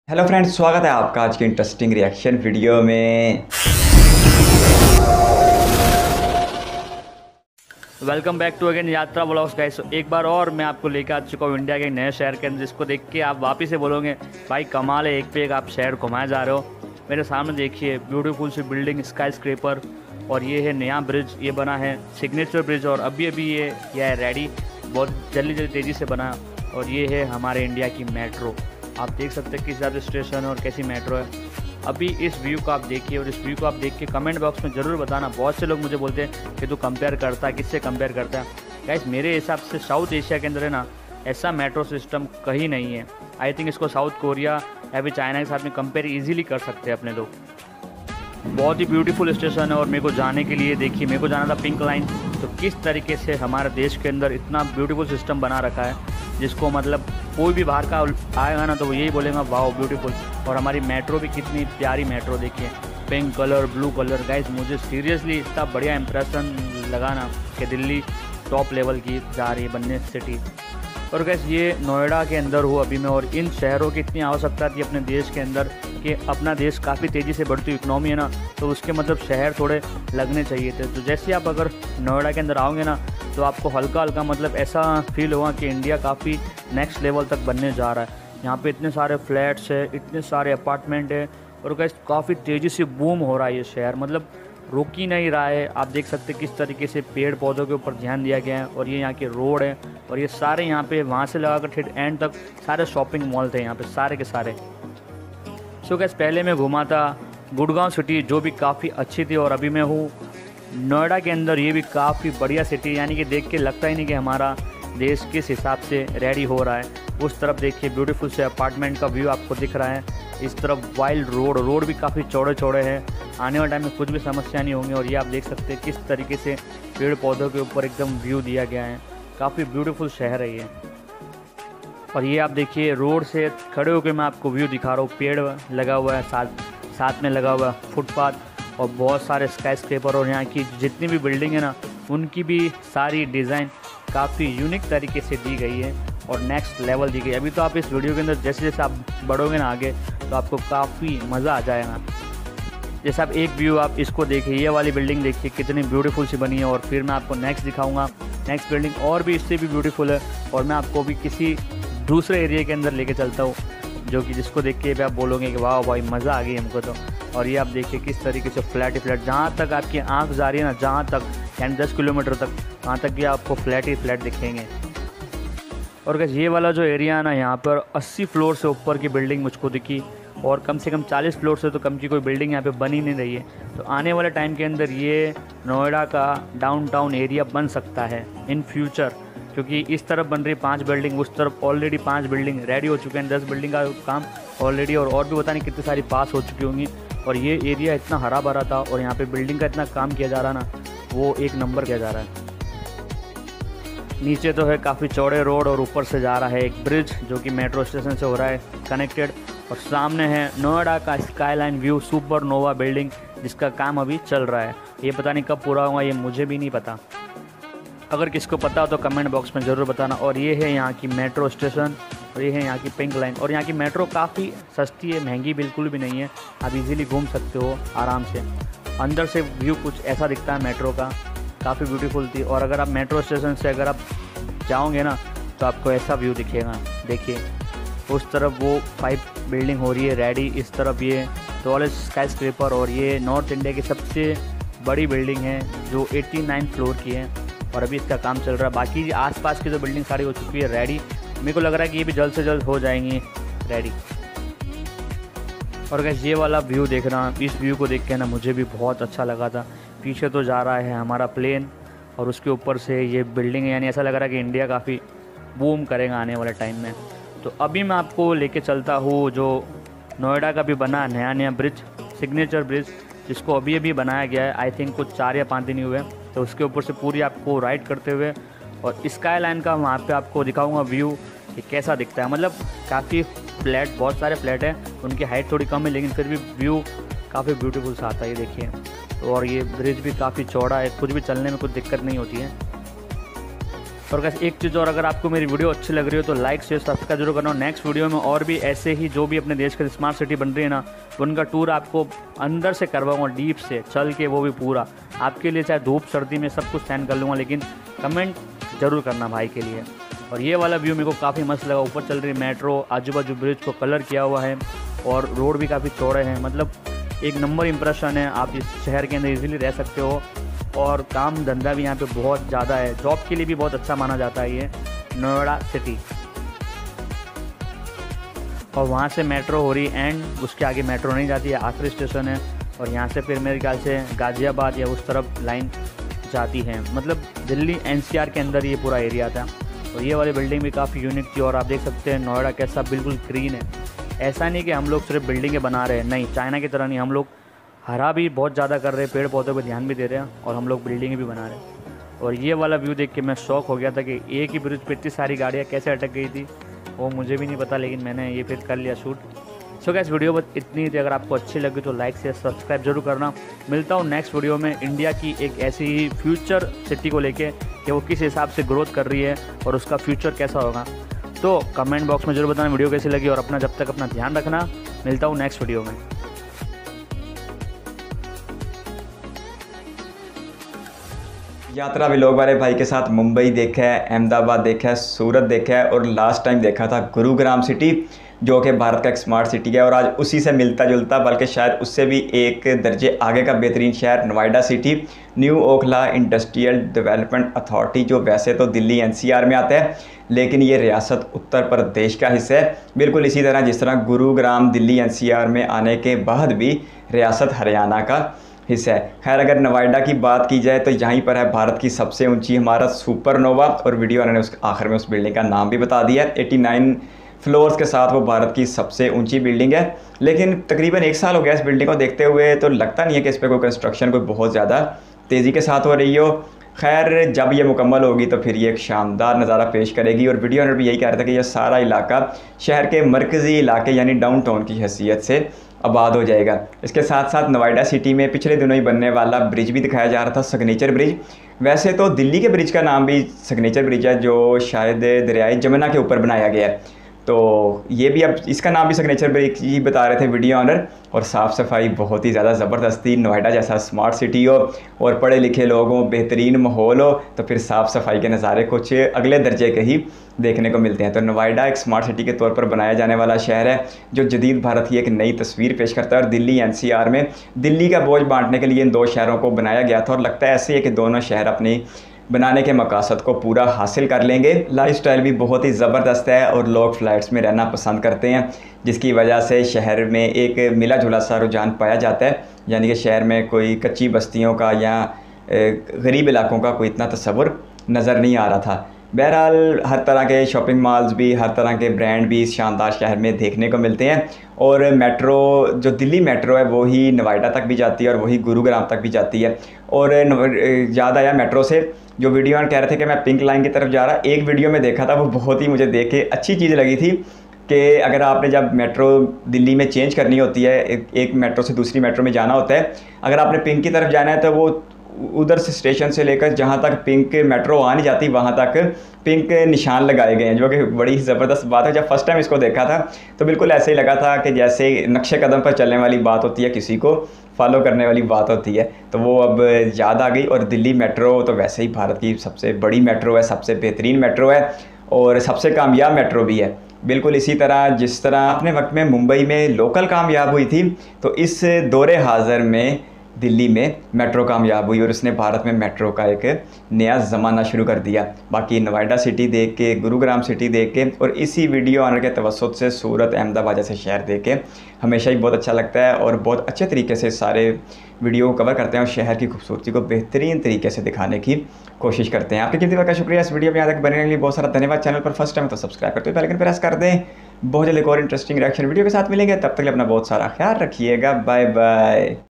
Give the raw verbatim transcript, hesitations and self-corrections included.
Hello friends, स्वागत है आपका आज के इंटरेस्टिंग रिएक्शन वीडियो में। Welcome back to again Yatra vlogs guys. एक बार और मैं आपको लेकर आ चुका हूँ इंडिया के एक नए शहर के अंदर, जिसको देख के आप वापिस से बोलोगे भाई कमाल है, एक पे एक आप शहर घुमाए जा रहे हो। मेरे सामने देखिए ब्यूटीफुल सी बिल्डिंग, स्काई स्क्रैपर, और ये है नया ब्रिज, ये बना है सिग्नेचर ब्रिज, और अभी अभी ये यह है रेडी, बहुत जल्दी जल्दी तेज़ी से बना। और ये है हमारे इंडिया की मेट्रो। आप देख सकते हैं किस ज़्यादा स्टेशन है और कैसी मेट्रो है। अभी इस व्यू को आप देखिए, और इस व्यू को आप देख के कमेंट बॉक्स में ज़रूर बताना। बहुत से लोग मुझे बोलते हैं कि तू कंपेयर करता है, किससे कंपेयर करता है। गाइस मेरे हिसाब से साउथ एशिया के अंदर है ना, ऐसा मेट्रो सिस्टम कहीं नहीं है। आई थिंक इसको साउथ कोरिया या फिर चाइना के साथ में कंपेयर ईजिली कर सकते हैं अपने लोग। बहुत ही ब्यूटीफुल स्टेशन है, और मेरे को जाने के लिए देखिए, मेरे को जाना था पिंक लाइन। तो किस तरीके से हमारे देश के अंदर इतना ब्यूटीफुल सिस्टम बना रखा है, जिसको मतलब कोई भी बाहर का आएगा ना तो वो यही बोलेगा वाओ ब्यूटीफुल। और हमारी मेट्रो भी कितनी प्यारी मेट्रो देखिए, pink colour, blue colour. Guys मुझे सीरियसली इतना बढ़िया इंप्रेशन लगा ना कि दिल्ली टॉप लेवल की जा रही है बनने सिटी। और गैस ये नोएडा के अंदर हो अभी मैं, और इन शहरों की इतनी आवश्यकता थी अपने देश के अंदर कि अपना देश काफ़ी तेज़ी से बढ़ती हुई इकनॉमी है ना, तो उसके मतलब शहर थोड़े लगने चाहिए थे। तो जैसे आप अगर नोएडा के अंदर आओगे ना, तो आपको हल्का हल्का मतलब ऐसा फील होगा कि इंडिया काफ़ी नेक्स्ट लेवल तक बनने जा रहा है। यहाँ पे इतने सारे फ्लैट्स है, इतने सारे अपार्टमेंट है, और गैस काफ़ी तेज़ी से बूम हो रहा है ये शहर, मतलब रुक ही नहीं रहा है। आप देख सकते हैं किस तरीके से पेड़ पौधों के ऊपर ध्यान दिया गया है। और ये यहाँ के रोड है, और ये सारे यहाँ पे वहाँ से लगाकर ठेठ एंड तक सारे शॉपिंग मॉल थे यहाँ पे सारे के सारे। सो गैस पहले मैं घूमा था गुड़गांव सिटी, जो भी काफ़ी अच्छी थी, और अभी मैं हूँ नोएडा के अंदर। ये भी काफ़ी बढ़िया सिटी, यानी कि देख के लगता ही नहीं कि हमारा देश किस हिसाब से रेडी हो रहा है। उस तरफ देखिए ब्यूटीफुल से अपार्टमेंट का व्यू आपको दिख रहा है। इस तरफ वाइल्ड रोड रोड भी काफ़ी चौड़े चौड़े हैं, आने वाले टाइम में कुछ भी समस्या नहीं होंगी। और ये आप देख सकते हैं किस तरीके से पेड़ पौधों के ऊपर एकदम व्यू दिया गया है। काफ़ी ब्यूटीफुल शहर है ये। और ये आप देखिए रोड से खड़े होकर मैं आपको व्यू दिखा रहा हूँ, पेड़ लगा हुआ है, साथ साथ में लगा हुआ है फुटपाथ, और बहुत सारे स्काई स्क्रैपर। और यहाँ की जितनी भी बिल्डिंग है ना, उनकी भी सारी डिज़ाइन काफ़ी यूनिक तरीके से दी गई है और नेक्स्ट लेवल दी गई। अभी तो आप इस वीडियो के अंदर जैसे जैसे आप बढ़ोगे ना आगे, तो आपको काफ़ी मज़ा आ जाएगा। जैसे आप एक व्यू आप इसको देखिए, ये वाली बिल्डिंग देखिए कितनी ब्यूटीफुल सी बनी है। और फिर मैं आपको नेक्स्ट दिखाऊंगा, नेक्स्ट बिल्डिंग और भी इससे भी ब्यूटीफुल है, और मैं आपको भी किसी दूसरे एरिया के अंदर लेके चलता हूँ, जो कि जिसको देख के भी आप बोलोगे कि वाह भाई मज़ा आ गई हमको तो। और ये आप देखिए किस तरीके से फ्लैट ही फ्लैट, जहाँ तक आपकी आँख जा रही है ना, जहाँ तक यानी दस किलोमीटर तक, वहाँ तक भी आपको फ्लैट ही फ्लैट दिखेंगे। और गैस ये वाला जो एरिया है ना, यहाँ पर अस्सी फ्लोर से ऊपर की बिल्डिंग मुझको दिखी, और कम से कम चालीस फ्लोर से तो कम की कोई बिल्डिंग यहाँ पे बन ही नहीं रही है। तो आने वाले टाइम के अंदर ये नोएडा का डाउनटाउन एरिया बन सकता है इन फ्यूचर, क्योंकि इस तरफ बन रही पांच बिल्डिंग, उस तरफ ऑलरेडी पांच बिल्डिंग रेडी हो चुके हैं, दस बिल्डिंग का काम ऑलरेडी, और और भी पता नहीं कितनी सारी पास हो चुकी होंगी। और ये एरिया इतना हरा भरा था, और यहाँ पे बिल्डिंग का इतना काम किया जा रहा ना, वो एक नंबर किया जा रहा है। नीचे तो है काफ़ी चौड़े रोड, और ऊपर से जा रहा है एक ब्रिज, जो कि मेट्रो स्टेशन से हो रहा है कनेक्टेड। और सामने है नोएडा का skyline view, Supernova building, जिसका काम अभी चल रहा है। ये पता नहीं कब पूरा होगा, ये मुझे भी नहीं पता। अगर किसको पता हो तो कमेंट बॉक्स में ज़रूर बताना। और ये है यहाँ की मेट्रो स्टेशन, और ये है यहाँ की पिंक लाइन। और यहाँ की मेट्रो काफ़ी सस्ती है, महंगी बिल्कुल भी नहीं है, आप इजीली घूम सकते हो आराम से। अंदर से व्यू कुछ ऐसा दिखता है मेट्रो का, काफ़ी ब्यूटीफुल थी। और अगर आप मेट्रो स्टेशन से अगर आप जाओगे ना, तो आपको ऐसा व्यू दिखेगा। देखिए उस तरफ वो फाइव बिल्डिंग हो रही है रेडी, इस तरफ ये टॉलेस्ट स्काई स्क्रैपर, और ये नॉर्थ इंडिया की सबसे बड़ी बिल्डिंग है जो नवासी फ्लोर की है, और अभी इसका काम चल रहा है। बाकी आसपास की जो बिल्डिंग सारी हो चुकी है रेडी, मेरे को लग रहा है कि ये भी जल्द से जल्द हो जाएंगी रेडी। और गैस ये वाला व्यू देख रहा हूँ, इस व्यू को देख के ना मुझे भी बहुत अच्छा लगा था। पीछे तो जा रहा है हमारा प्लेन, और उसके ऊपर से ये बिल्डिंग है, यानी ऐसा लग रहा है कि इंडिया काफ़ी बूम करेगा आने वाले टाइम में। तो अभी मैं आपको लेके चलता हूँ जो नोएडा का भी बना नया नया ब्रिज, सिग्नेचर ब्रिज, जिसको अभी अभी बनाया गया है। आई थिंक कुछ चार या पाँच दिन ही हुए, तो उसके ऊपर से पूरी आपको राइड करते हुए और स्काई लाइन का वहाँ पे आपको दिखाऊंगा व्यू कि कैसा दिखता है। मतलब काफ़ी फ्लैट, बहुत सारे फ्लैट हैं, उनकी हाइट थोड़ी कम है, लेकिन फिर भी व्यू काफ़ी ब्यूटीफुल सा आता है, ये देखिए। तो और ये ब्रिज भी काफ़ी चौड़ा है, कुछ भी चलने में कुछ दिक्कत नहीं होती है। और गाइस एक चीज़ और, अगर आपको मेरी वीडियो अच्छी लग रही हो तो लाइक शेयर सब्सक्राइब जरूर करना। नेक्स्ट वीडियो में और भी ऐसे ही जो भी अपने देश के स्मार्ट सिटी बन रही है ना, उनका टूर आपको अंदर से करवाऊँगा, डीप से चल के, वो भी पूरा आपके लिए। चाहे धूप सर्दी में सब कुछ सहन कर लूँगा, लेकिन कमेंट जरूर करना भाई के लिए। और ये वाला व्यू मेरे को काफ़ी मस्त लगा। ऊपर चल रही मेट्रो, आजू बाजू ब्रिज को कलर किया हुआ है और रोड भी काफ़ी चौड़े हैं। मतलब एक नंबर इंप्रेशन है। आप इस शहर के अंदर इजीली रह सकते हो और काम धंधा भी यहाँ पे बहुत ज़्यादा है। जॉब के लिए भी बहुत अच्छा माना जाता है ये नोएडा सिटी। और वहाँ से मेट्रो हो रही एंड उसके आगे मेट्रो नहीं जाती है, आखिरी स्टेशन है। और यहाँ से फिर मेरे ख्याल से गाज़ियाबाद या उस तरफ लाइन जाती है। मतलब दिल्ली एनसीआर के अंदर ये पूरा एरिया था। और ये वाली बिल्डिंग भी काफ़ी यूनिक थी। और आप देख सकते हैं नोएडा कैसा बिल्कुल ग्रीन है। ऐसा नहीं कि हम लोग सिर्फ बिल्डिंगें बना रहे हैं, नहीं, चाइना की तरह नहीं, हम लोग हरा भी बहुत ज़्यादा कर रहे हैं, पेड़ पौधों पर ध्यान भी दे रहे हैं और हम लोग बिल्डिंगें भी बना रहे हैं। और ये वाला व्यू देख के मैं शौक हो गया था कि एक ही ब्रिज पर इतनी सारी गाड़ियाँ कैसे अटक गई थी, वो मुझे भी नहीं पता, लेकिन मैंने ये फिर कर लिया शूट। सो गाइस वीडियो बस इतनी थी। अगर आपको अच्छी लगी तो लाइक शेयर सब्सक्राइब जरूर करना। मिलता हूँ नेक्स्ट वीडियो में इंडिया की एक ऐसी ही फ्यूचर सिटी को लेके कि वो किस हिसाब से ग्रोथ कर रही है और उसका फ्यूचर कैसा होगा। तो कमेंट बॉक्स में जरूर बताना वीडियो कैसी लगी। और अपना जब तक अपना ध्यान रखना। मिलता हूँ नेक्स्ट वीडियो में। यात्रा व्लॉग वाले भाई के साथ मुंबई देखा है, अहमदाबाद देखा है, सूरत देखा है और लास्ट टाइम देखा था गुरुग्राम सिटी, जो कि भारत का एक स्मार्ट सिटी है। और आज उसी से मिलता जुलता, बल्कि शायद उससे भी एक दर्जे आगे का बेहतरीन शहर Noida city, new Okhla industrial development authority, जो वैसे तो दिल्ली एनसीआर में आता है, लेकिन ये रियासत उत्तर प्रदेश का हिस्सा है। बिल्कुल इसी तरह जिस तरह गुरुग्राम दिल्ली एनसीआर में आने के बाद भी रियासत हरियाणा का हिस्सा है। खैर अगर नोएडा की बात की जाए तो यहीं पर है भारत की सबसे ऊंची इमारत सुपरनोवा। और वीडियो ने उस आखिर में उस बिल्डिंग का नाम भी बता दिया है। नवासी फ्लोर्स के साथ वो भारत की सबसे ऊंची बिल्डिंग है। लेकिन तकरीबन एक साल हो गया इस बिल्डिंग को देखते हुए, तो लगता नहीं है कि इस पर कोई कंस्ट्रक्शन कोई बहुत ज़्यादा तेज़ी के साथ हो रही हो। खैर जब ये मुकम्मल होगी तो फिर ये एक शानदार नज़ारा पेश करेगी। और वीडियो ने भी यही कह रहा था कि यह सारा इलाका शहर के मरकज़ी इलाके यानी डाउनटाउन की हैसियत से आबाद हो जाएगा। इसके साथ साथ नोएडा सिटी में पिछले दिनों ही बनने वाला ब्रिज भी दिखाया जा रहा था, सिग्नेचर ब्रिज। वैसे तो दिल्ली के ब्रिज का नाम भी सिग्नेचर ब्रिज है, जो शायद दरियाए जमुना के ऊपर बनाया गया है। तो ये भी अब इसका नाम भी सिग्नेचर ब्रिज ही बता रहे थे वीडियो ऑनर। और साफ़ सफाई बहुत ही ज़्यादा ज़बरदस्त थी। नोएडा जैसा स्मार्ट सिटी हो और पढ़े लिखे लोग हों, बेहतरीन माहौल हो, तो फिर साफ़ सफाई के नज़ारे कुछ अगले दर्जे के ही देखने को मिलते हैं। तो नोएडा एक स्मार्ट सिटी के तौर पर बनाया जाने वाला शहर है, जो जदीद भारत की एक नई तस्वीर पेश करता है। और दिल्ली एनसीआर में दिल्ली का बोझ बांटने के लिए इन दो शहरों को बनाया गया था। और लगता है ऐसे ही है कि दोनों शहर अपनी बनाने के मकासद को पूरा हासिल कर लेंगे। लाइफस्टाइल भी बहुत ही ज़बरदस्त है और लोग फ़्लैट्स में रहना पसंद करते हैं, जिसकी वजह से शहर में एक मिला जुला सा रुझान पाया जाता है। यानी कि शहर में कोई कच्ची बस्तियों का या गरीब इलाकों का कोई इतना तस्वुर नज़र नहीं आ रहा था। बहरहाल हर तरह के शॉपिंग मॉल्स भी, हर तरह के ब्रांड भी इस शानदार शहर में देखने को मिलते हैं। और मेट्रो, जो दिल्ली मेट्रो है, वही नोएडा तक भी जाती है और वही गुरुग्राम तक भी जाती है। और याद आया मेट्रो से, जो वीडियो में कह रहे थे कि मैं पिंक लाइन की तरफ जा रहा, एक वीडियो में देखा था, वो बहुत ही मुझे देख के अच्छी चीज़ लगी थी कि अगर आपने जब मेट्रो दिल्ली में चेंज करनी होती है, एक, एक मेट्रो से दूसरी मेट्रो में जाना होता है, अगर आपने पिंक की तरफ जाना है तो वो उधर से स्टेशन से लेकर जहाँ तक पिंक मेट्रो आ नहीं जाती वहाँ तक पिंक निशान लगाए गए हैं, जो कि बड़ी ज़बरदस्त बात है। जब फर्स्ट टाइम इसको देखा था तो बिल्कुल ऐसे ही लगा था कि जैसे नक्शे कदम पर चलने वाली बात होती है, किसी को फॉलो करने वाली बात होती है, तो वो अब याद आ गई। और दिल्ली मेट्रो तो वैसे ही भारत की सबसे बड़ी मेट्रो है, सबसे बेहतरीन मेट्रो है और सबसे कामयाब मेट्रो भी है। बिल्कुल इसी तरह जिस तरह अपने वक्त में मुंबई में लोकल कामयाब हुई थी, तो इस दौरे हाज़िर में दिल्ली में मेट्रो कामयाब हुई और उसने भारत में मेट्रो का एक नया ज़माना शुरू कर दिया। बाकी नोएडा सिटी देख के, गुरुग्राम सिटी देख के और इसी वीडियो ऑनर के तवस्सुत से सूरत, अहमदाबाद जैसे शहर देख के हमेशा ही बहुत अच्छा लगता है और बहुत अच्छे तरीके से सारे वीडियो को कवर करते हैं और शहर की खूबसूरती को बेहतरीन तरीके से दिखाने की कोशिश करते हैं। आपकी कीमती वक्त का शुक्रिया। इस वीडियो में यहाँ तक बनने के लिए बहुत सारा धन्यवाद। चैनल पर फर्स्ट टाइम तो सब्सक्राइब करते हुए बेल आइकन प्रेस कर दें। बहुत जल्द एक और इंटरेस्टिंग रिएक्शन वीडियो के साथ मिलेंगे, तब तक के लिए अपना बहुत सारा ख्याल रखिएगा। Bye bye.